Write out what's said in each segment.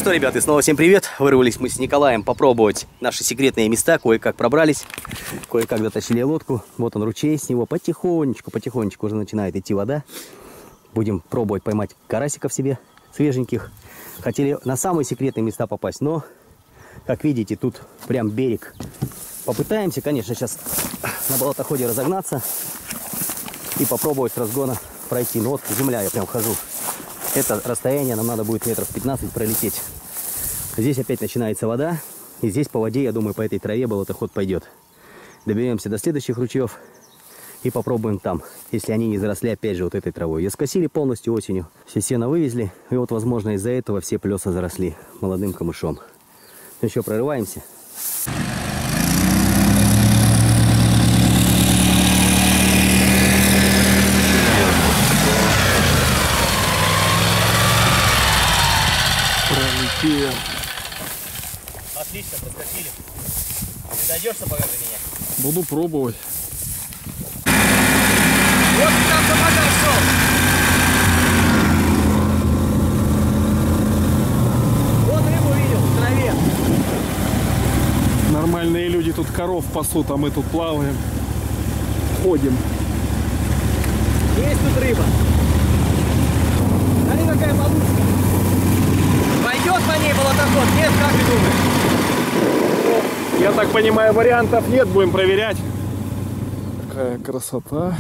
что, ребята, снова всем привет. Вырвались мы с Николаем попробовать наши секретные места. Кое-как пробрались, кое-как дотащили лодку. Вот он ручей, с него потихонечку уже начинает идти вода. Будем пробовать поймать карасиков себе, свеженьких. Хотели на самые секретные места попасть, но, как видите, тут прям берег. Попытаемся, конечно, сейчас на болотоходе разогнаться и попробовать с разгона пройти. Ну вот земля, я прям хожу. Это расстояние нам надо будет метров 15 пролететь. Здесь опять начинается вода. И здесь по воде, я думаю, по этой траве болотоход пойдет. Доберемся до следующих ручьев и попробуем там, если они не заросли опять же вот этой травой. Ее скосили полностью осенью. Все сено вывезли. И вот, возможно, из-за этого все плеса заросли молодым камышом. Ну еще прорываемся. Отлично, проскочили. Ты дойдешь сапогами меня? Буду пробовать. Вот там сапога шел. Вот рыбу видел в траве. Нормальные люди тут коров пасут, а мы тут плаваем. Ходим. Есть тут рыба. Смотри, какая малышка. Пойдет по ней болотоход? Нет, как ты думаешь? Я так понимаю, вариантов нет, будем проверять. Какая красота.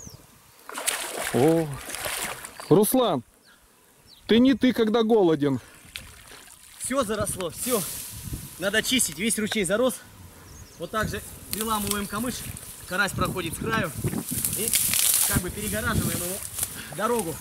О, Руслан, ты не ты, когда голоден. Все заросло, все. Надо чистить, весь ручей зарос. Вот так же приламываем камыш, карась проходит с краю и как бы перегораживаем ему дорогу.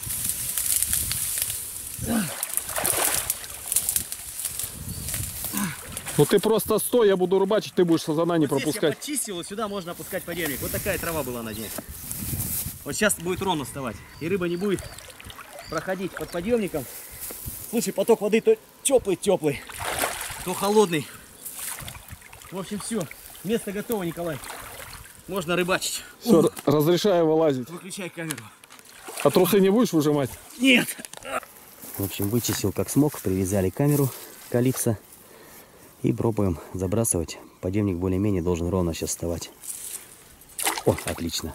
Ну ты просто стой, я буду рыбачить, ты будешь сазана не пропускать. Здесь я почистил, и сюда можно опускать подъемник. Вот такая трава была на дне. Вот сейчас будет ровно вставать, и рыба не будет проходить под подъемником. Слушай, поток воды то теплый, то холодный. В общем, все. Место готово, Николай. Можно рыбачить. Все, разрешаю вылазить. Выключай камеру. А трусы не будешь выжимать? Нет. В общем, вычистил как смог, привязали камеру Калипсо. И пробуем забрасывать. Подъемник более-менее должен ровно сейчас вставать. О, отлично.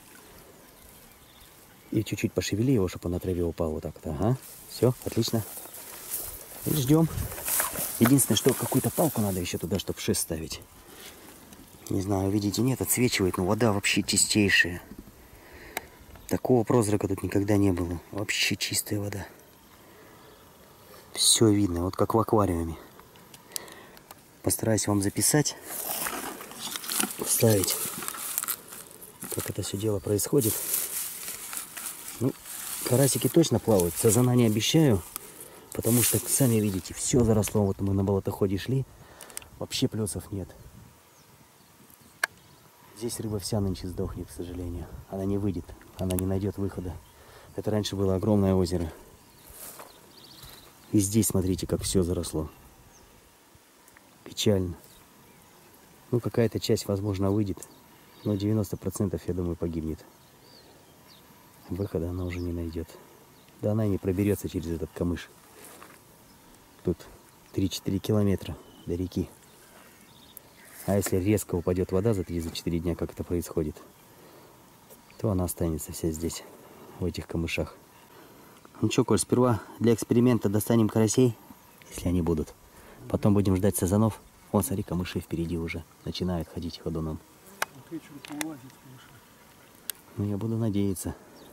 И чуть-чуть пошевели его, чтобы он на траве упал. Вот так вот. Ага. Все, отлично. И ждем. Единственное, что какую-то палку надо еще туда, чтобы шест ставить. Не знаю, видите, нет, отсвечивает, но вода вообще чистейшая. Такого прозрака тут никогда не было. Вообще чистая вода. Все видно, вот как в аквариуме. Постараюсь вам записать, вставить, как это все дело происходит. Ну, карасики точно плавают, сазана не обещаю, потому что, сами видите, все заросло. Вот мы на болотоходе шли, вообще плесов нет. Здесь рыба вся нынче сдохнет, к сожалению. Она не выйдет, она не найдет выхода. Это раньше было огромное озеро. И здесь, смотрите, как все заросло. Печально. Ну, какая-то часть, возможно, выйдет, но 90%, я думаю, погибнет. Выхода она уже не найдет. Да она и не проберется через этот камыш. Тут 3-4 километра до реки. А если резко упадет вода за 3-4 дня, как это происходит, то она останется вся здесь, в этих камышах. Ну что, Коль, сперва для эксперимента достанем карасей, если они будут. Потом будем ждать сазанов. Вон, смотри, камыши впереди уже начинают ходить ходуном. Ну, я буду надеяться.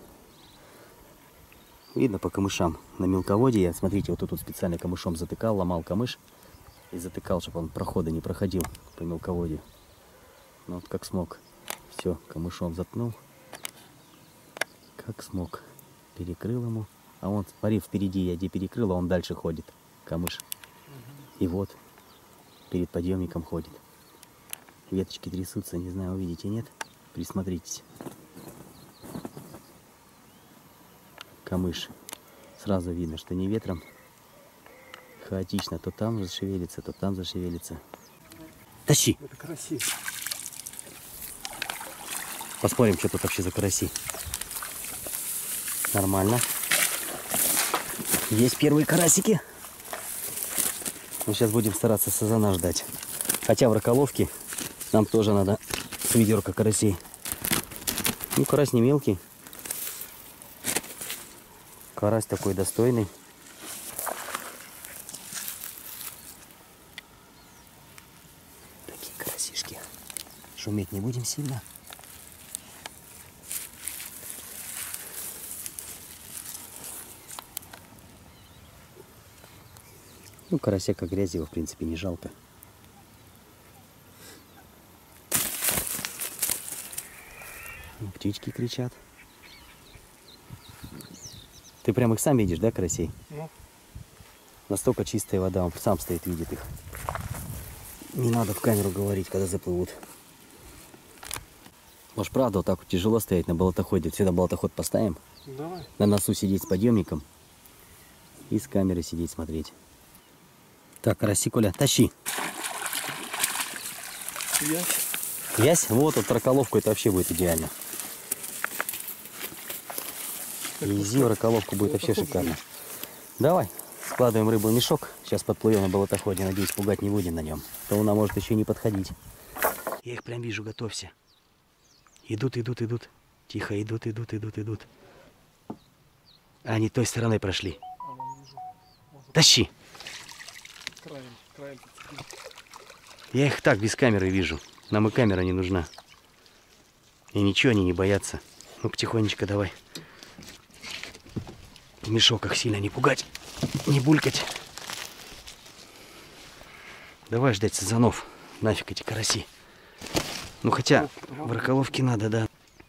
Видно по камышам. На мелководье, смотрите, вот тут специально камышом затыкал, ломал камыш. И затыкал, чтобы он прохода не проходил по мелководью. Ну, вот как смог. Все, камышом заткнул. Как смог. Перекрыл ему. А он, смотри, впереди я где перекрыл, а он дальше ходит. Камыш. И вот, перед подъемником ходит. Веточки трясутся, не знаю, увидите, нет? Присмотритесь. Камыш. Сразу видно, что не ветром. Хаотично. То там зашевелится, то там зашевелится. Тащи! Это караси. Посмотрим, что тут вообще за караси. Нормально. Есть первые карасики. Мы сейчас будем стараться сазана ждать. Хотя в раколовке нам тоже надо с ведерка карасей. Ну, карась не мелкий. Карась такой достойный. Такие карасишки. Шуметь не будем сильно. Ну, карася как грязь, его в принципе не жалко. Птички кричат. Ты прям их сам видишь, да, карасей? Ну. Настолько чистая вода, он сам стоит, видит их. Не надо в камеру говорить, когда заплывут. Может, правда, вот так вот тяжело стоять на болотоходе. Сюда болотоход поставим. Давай. На носу сидеть с подъемником. И с камерой сидеть, смотреть. Так, караси, Коля, тащи. Ясь. Ясь? Вот, вот раколовку это вообще будет идеально. Вези в раколовку, будет вообще шикарно. Давай, складываем рыбу в мешок. Сейчас подплывем на болотоходе. Надеюсь, пугать не будем на нем. То она может еще не подходить. Я их прям вижу, готовься. Идут, идут, идут. Тихо, идут, идут, идут, идут. Они той стороной прошли. Тащи. Краем. Я их так без камеры вижу. Нам и камера не нужна. И ничего они не боятся. Ну-ка, тихонечко давай. В мешок их сильно не пугать. Не булькать. Давай ждать сазанов. Нафиг эти караси. Ну хотя в раколовке надо, да.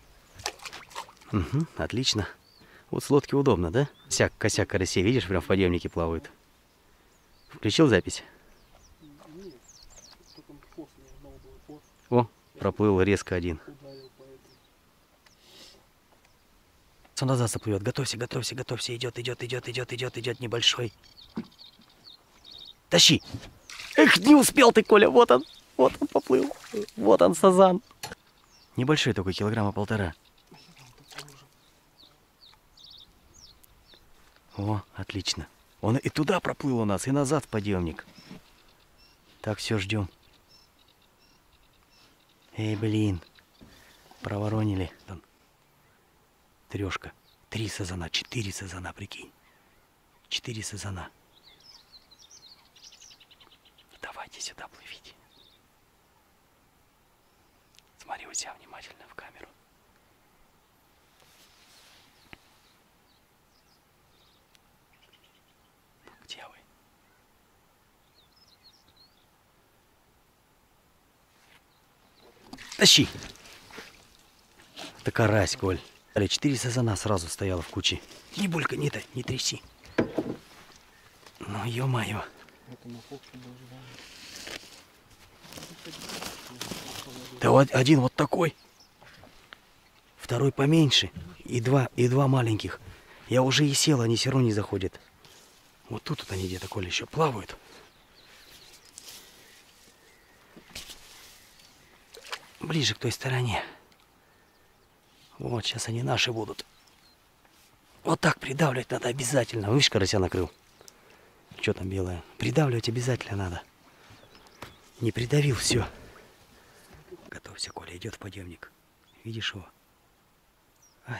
Угу, отлично. Вот с лодки удобно, да? Косяк карасей, видишь, прям в подъемнике плавают. Включил запись? О, проплыл резко один. Он назад заплывет. Готовься, готовься, готовься. Идет, идет, идет, идет, идет, идет небольшой. Тащи! Эх, не успел ты, Коля. Вот он поплыл. Вот он, сазан. Небольшой такой, килограмма 1,5. О, отлично. Он и туда проплыл у нас, и назад в подъемник. Так, все, ждем. Эй, блин. Проворонили. 3. 3 сазана, 4 сазана, прикинь. 4 сазана. Давайте сюда плывите. Смотри у себя внимательно в камеру. Где вы? Тащи! Это карась, Коль. 4 сазана сразу стояло в куче. Не булька, не тряси. Ну, ё-моё. Да вот один вот такой. Второй поменьше. И два маленьких. Я уже и сел, они все равно не заходят. Вот тут вот они где-то, Коля, еще плавают. Ближе к той стороне. Вот, сейчас они наши будут. Вот так придавливать надо обязательно. Видишь, карася накрыл. Что там белое? Придавливать обязательно надо. Не придавил, все. Готовься, Коля, идет в подъемник. Видишь его? А.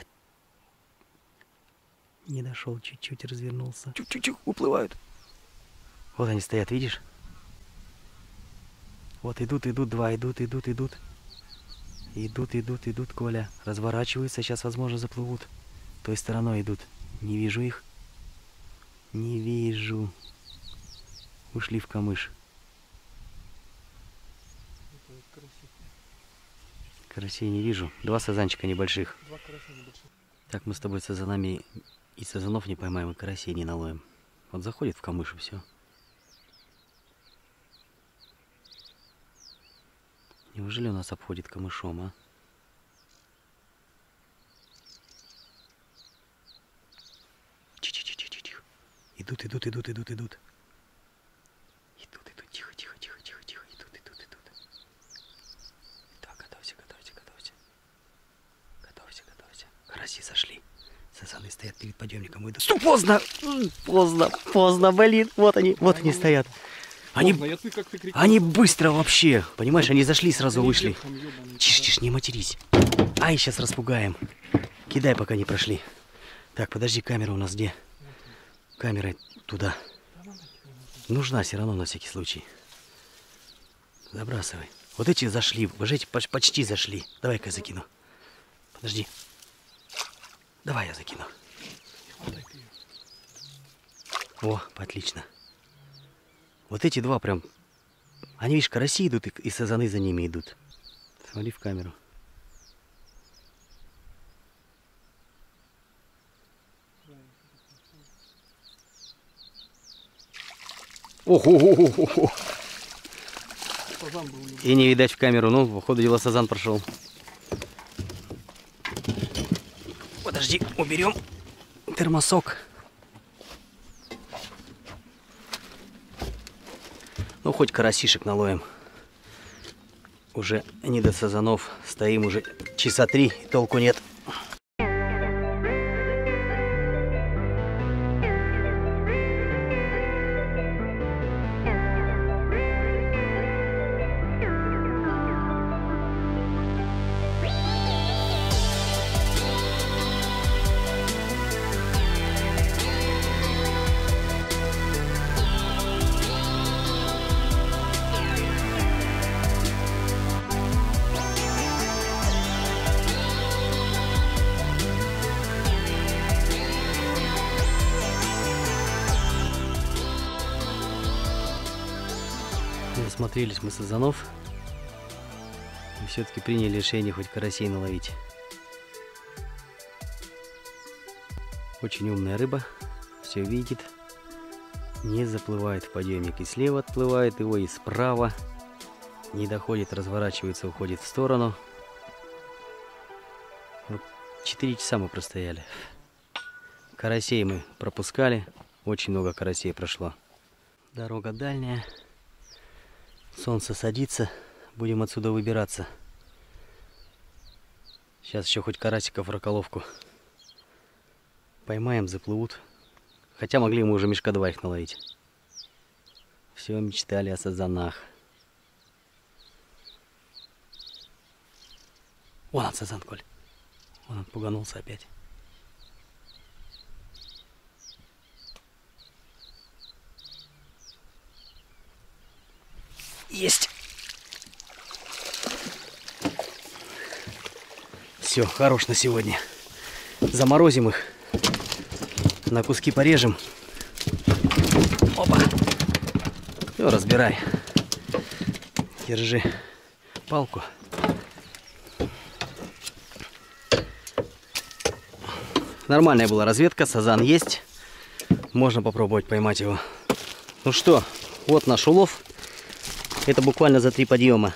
Не дошел, чуть-чуть развернулся. Чуть-чуть уплывают. Вот они стоят, видишь? Вот идут, два, идут. Идут, Коля. Разворачиваются, сейчас, возможно, заплывут. Той стороной идут. Не вижу их. Не вижу. Ушли в камыш. Карасей не вижу. 2 сазанчика небольших. Так, мы с тобой сазанами и сазанов не поймаем, и карасей не наловим. Вот заходит в камыш и все. Неужели у нас обходит камышом, а? Тихо. Идут. Идут, тихо. Идут. Так, готовься. Караси сошли. Сазаны стоят перед подъемником. Идут. Стоп, поздно, блин. Вот они стоят. Они быстро вообще. Понимаешь, они зашли, сразу вышли. Тише, тише, не матерись. Ай, сейчас распугаем. Кидай, пока не прошли. Так, подожди, камера у нас где? Камера туда. Нужна все равно на всякий случай. Забрасывай. Вот эти зашли, вот эти почти зашли. Давай-ка я закину. Подожди. Давай я закину. О, отлично. Вот эти два прям... Они, видишь, караси идут, и сазаны за ними идут. Смотри в камеру. Ого-го-го-го! И не видать в камеру, ну, по ходу дела сазан прошел. Подожди, уберем термосок. Ну, хоть карасишек наловим. Уже не до сазанов. Стоим уже часа 3, и толку нет. Насмотрелись мы сазанов и все-таки приняли решение хоть карасей наловить. Очень умная рыба, все видит, не заплывает в подъемник, и слева отплывает его, и справа, не доходит, разворачивается, уходит в сторону. Вот 4 часа мы простояли. Карасей мы пропускали, очень много карасей прошло. Дорога дальняя. Солнце садится, будем отсюда выбираться. Сейчас еще хоть карасиков в раколовку поймаем, заплывут. Хотя могли мы уже мешка 2 их наловить. Все мечтали о сазанах. Вон он, сазан, Коль. Вон он пуганулся опять. Есть. Все, хорош на сегодня. Заморозим их. На куски порежем. Опа. Все, разбирай. Держи палку. Нормальная была разведка. Сазан есть. Можно попробовать поймать его. Ну что, вот наш улов. Это буквально за 3 подъема.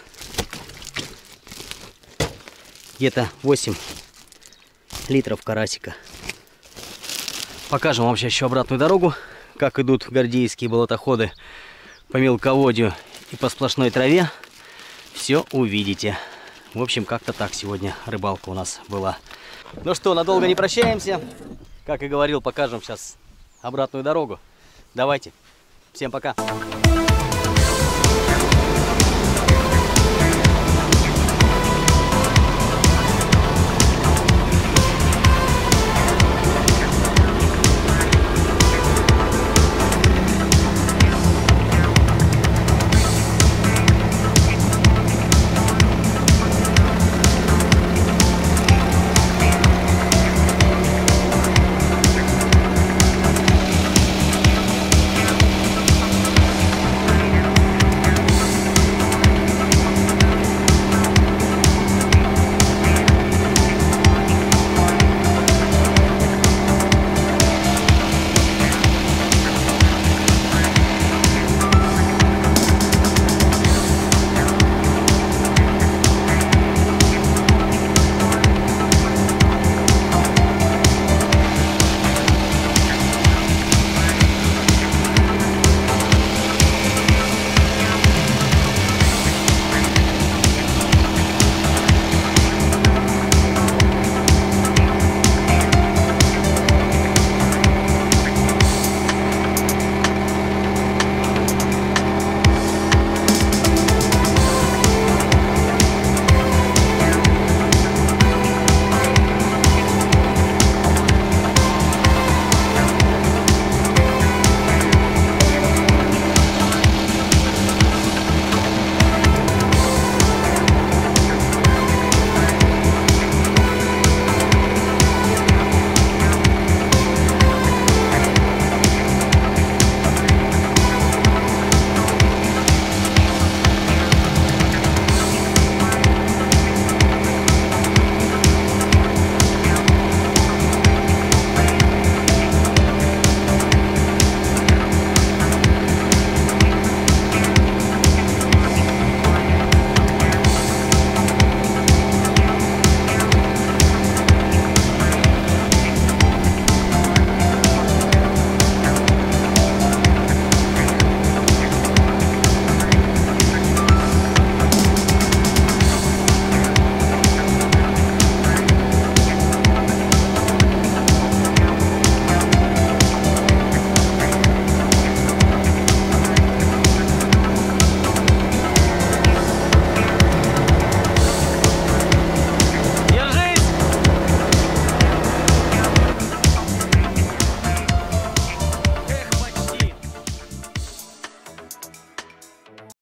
Где-то 8 литров карасика. Покажем вам сейчас еще обратную дорогу, как идут гордеевские болотоходы по мелководью и по сплошной траве. Все увидите. В общем, как-то так сегодня рыбалка у нас была. Ну что, надолго не прощаемся. Как и говорил, покажем сейчас обратную дорогу. Давайте. Всем пока.